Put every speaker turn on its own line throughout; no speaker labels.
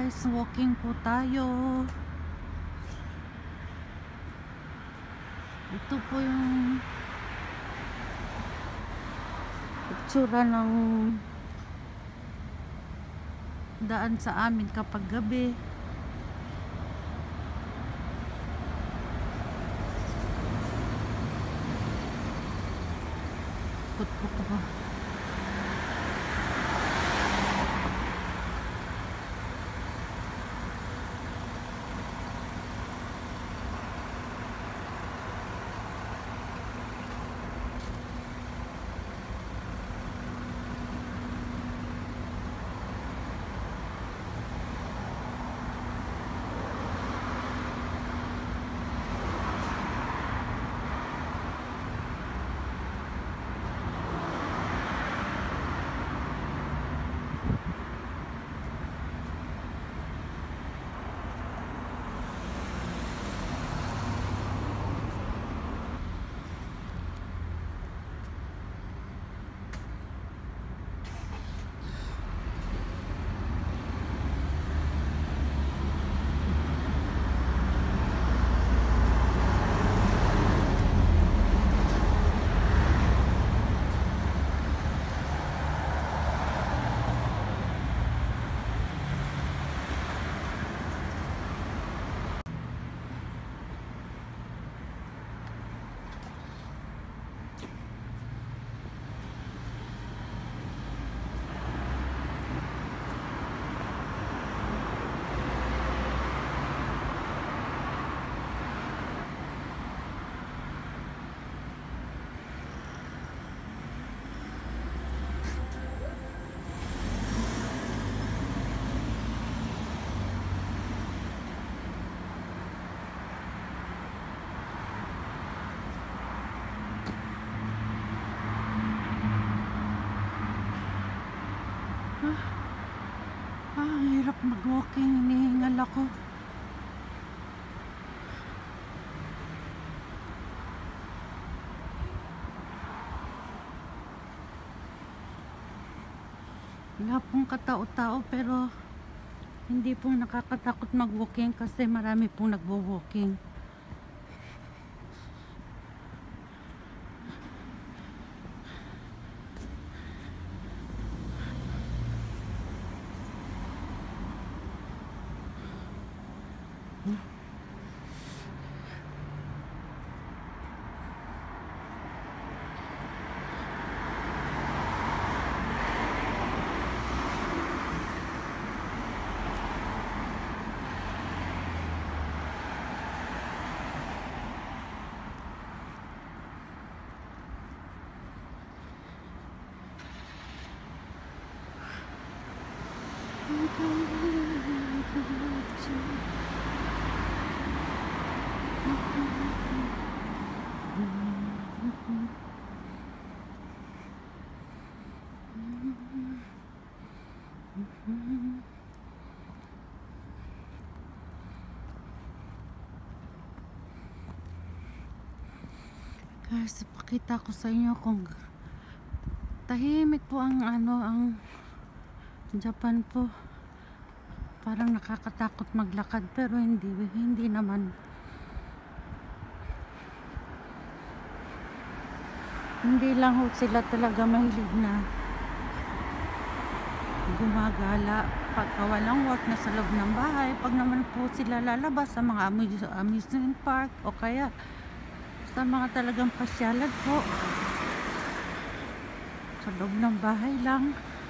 guys, walking po tayo. Ito po yung itsura ng daan sa amin kapag gabi. Put ako. Ang hirap mag-walking, hinihingal ako. Wala pong katao-tao pero hindi pong nakakatakot mag-walking kasi marami pong nagwo-walking. Guys, ipakita ko sa inyo kung tahimik po ang ang Japan po. Parang nakakatakot maglakad pero hindi naman. Hindi lang ho sila talaga mahilig na gumagala pagka walang work na sa loob ng bahay. Pag naman po sila lalabas sa mga amusement park o kaya sa mga talagang pasyalan po, sa loob ng bahay lang.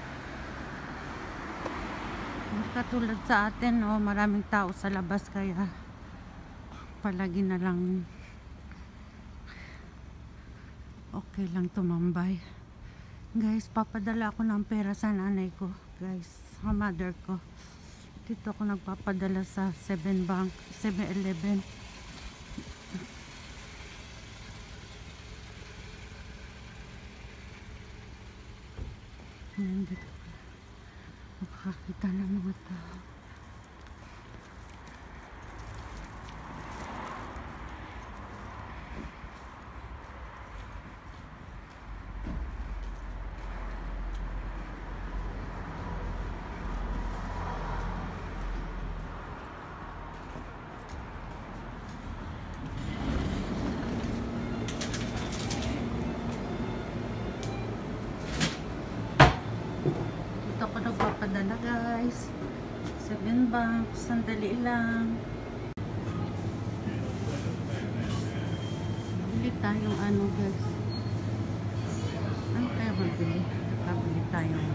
Katulad sa atin, maraming tao sa labas kaya palagi na lang okay lang tumambay. Guys, papadala ako ng pera sa nanay ko, guys, sa mother ko. Dito ako nagpapadala sa 7-Eleven. Dito makakita ng mga tao. nagpapadala guys. 7 banks. Sandali lang. Bili tayong ano guys. Ano kaya mabili? Nakabili tayong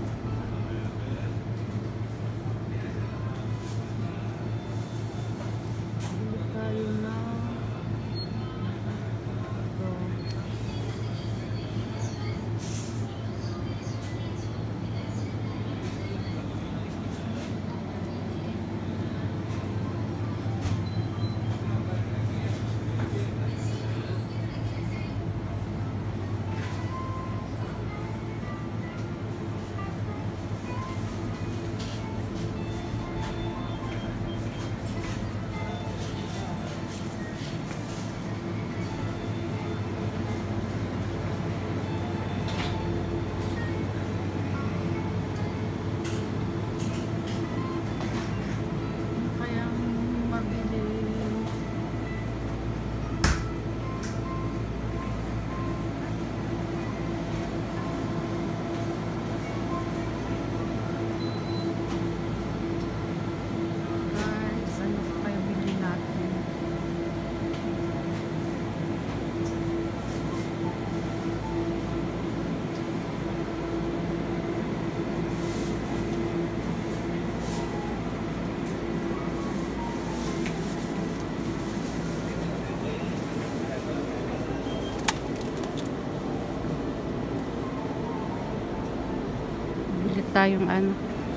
tayong ano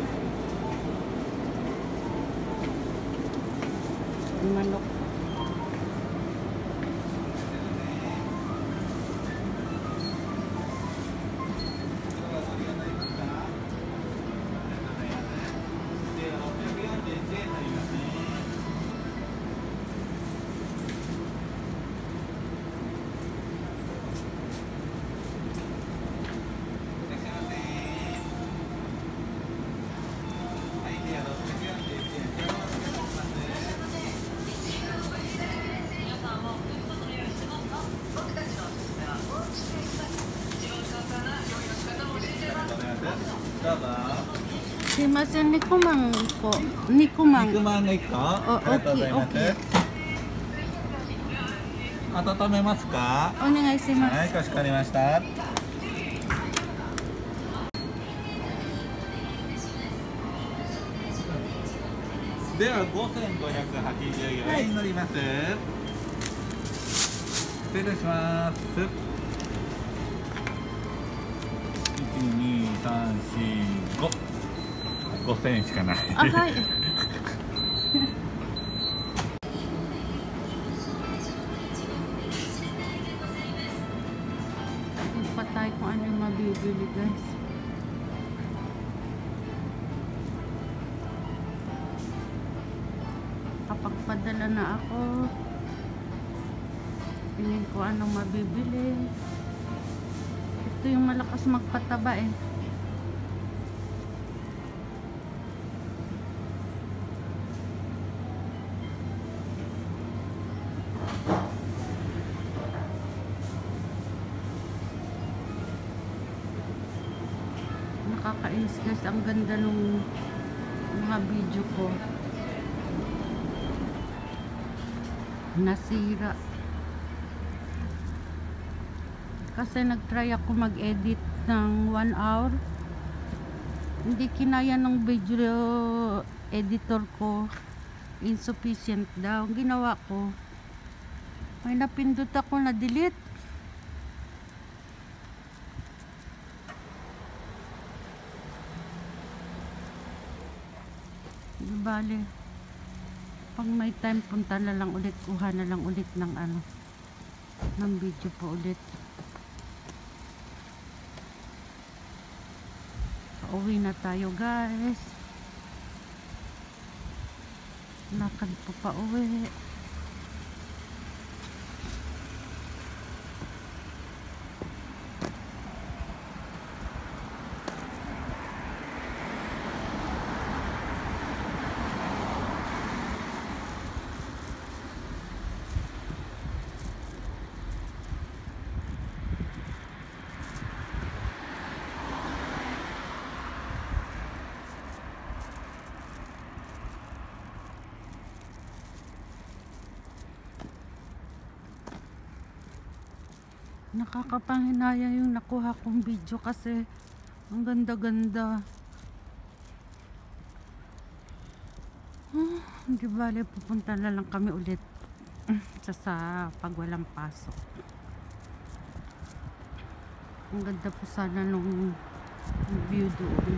manok.すいません、肉まん1個。肉まん。
肉まんが1個。ありがとうございます。温めますか。
お願いします。
はい、かしこまりました。では5580円になります。失礼します。12345。5000円しかない。
あ、はい。Hindi pa tayo kung ano yung mabibili guys. Kapag padala na ako, tingin ko anong mabibili. Ito yung malakas magpataba eh. Nakakainis guys, ang ganda nung mga video ko nasira kasi nagtry ako mag-edit ng 1 hour, hindi kinaya ng video editor ko, insufficient daw. Ang ginawa ko, may napindot ako na delete. Bale, pag may time punta na lang ulit, kuha na lang ulit ng ano, ng video po ulit. Pauwi na tayo guys, lakad po pa uwi. Nakakapanghinaya yung nakuha kong video kasi ang ganda-ganda. Hindi bale, pupunta na lang kami ulit sa pag walang pasok. Ang ganda po sana nung view doon.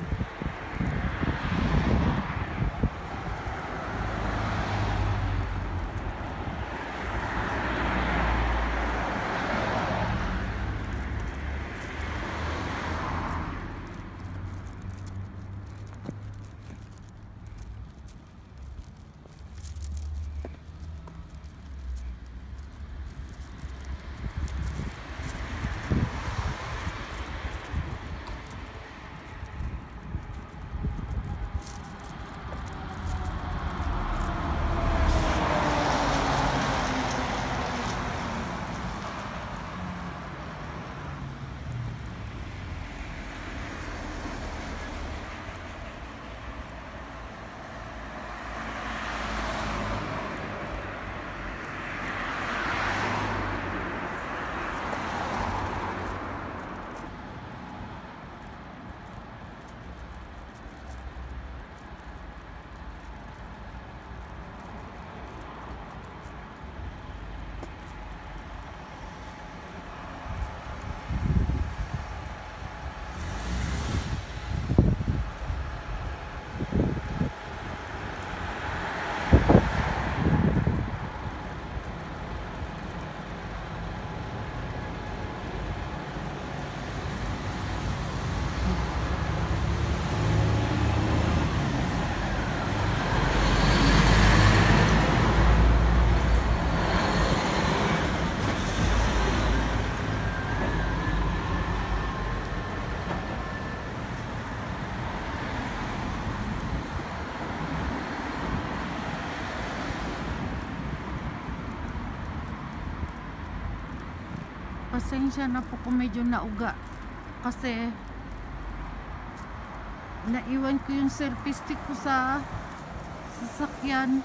Pasensya na po kung medyo nauga kasi naiwan ko yung selfie stick ko sa sasakyan.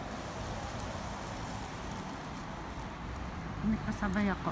May kasabay ako.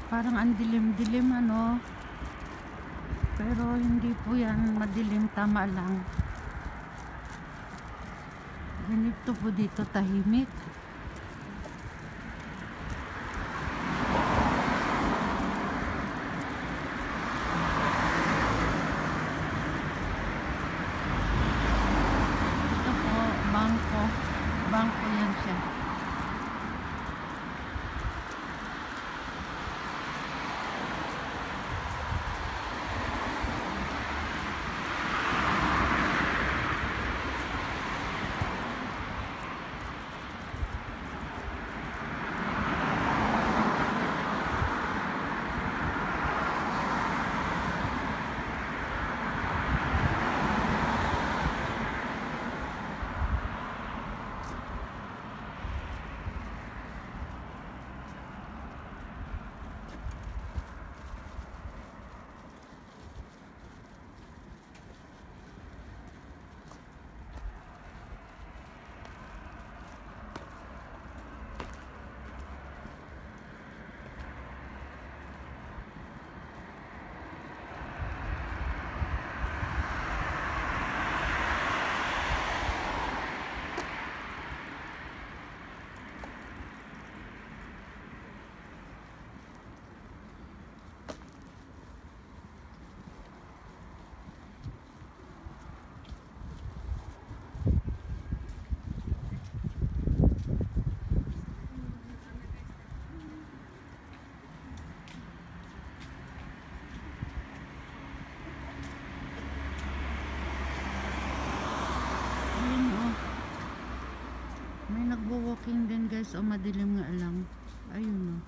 Parang ang dilim-dilim ano. Pero hindi po yan madilim, tama lang. Ganito po dito, tahimik. Ito po, bangko. Bangko yan siya. Ayun oh. May nagwo-walking din guys. O madilim nga lang. Ayun oh.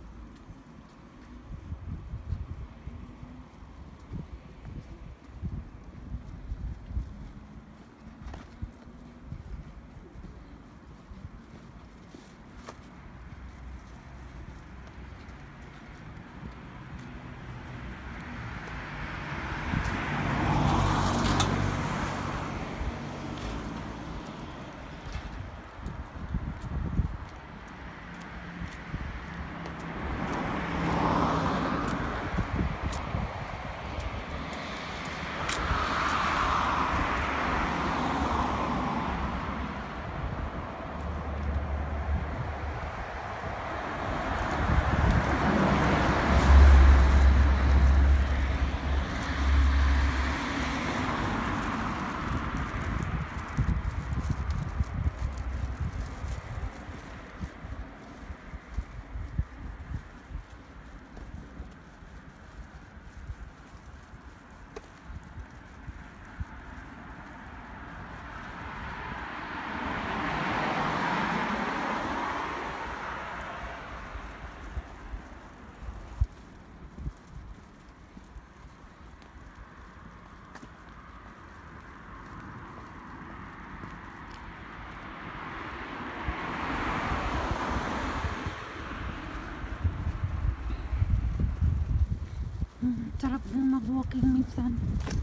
Sarap din mag-walking minsan.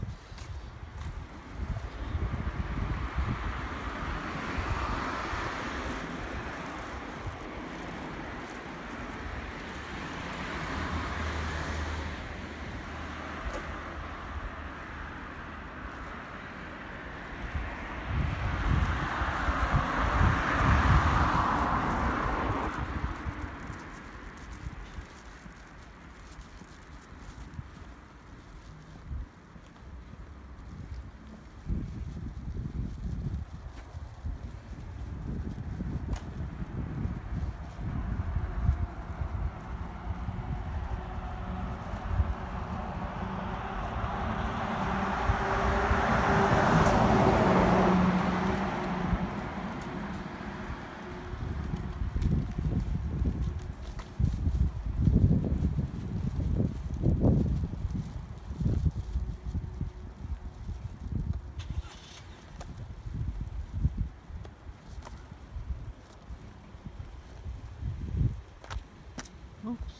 Oops.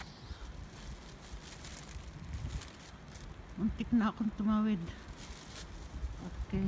Muntik na akong tumawid. Okay.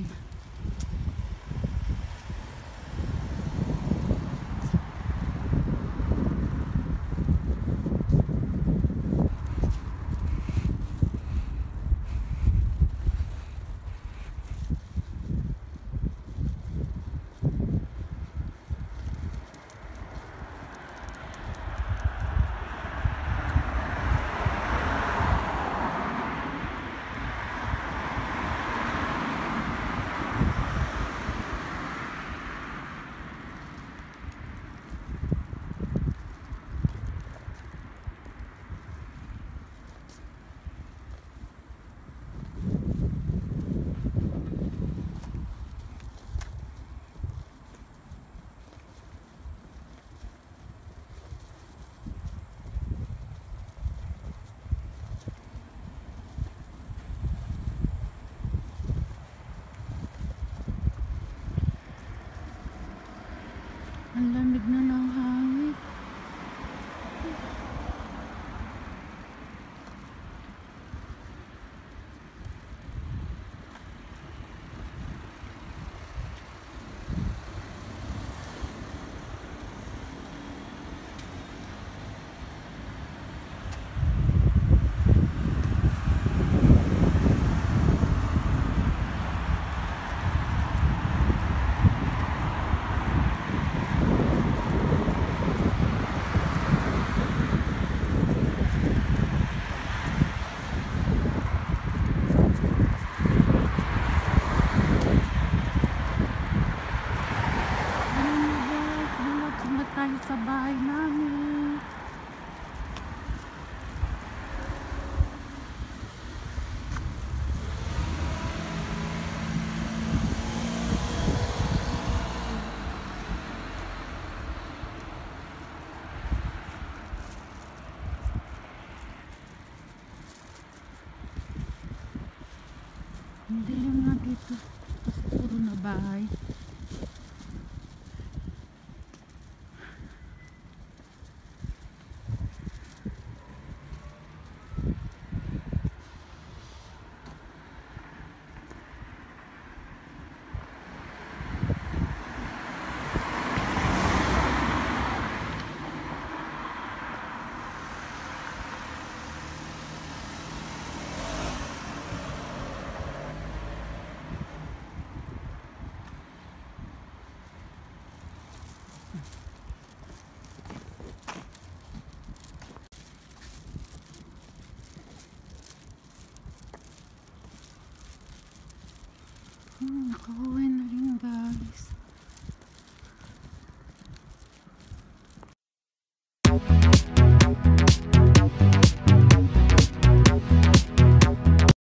Ang dilim na dito. Kasi puro na bahay. Nakauwi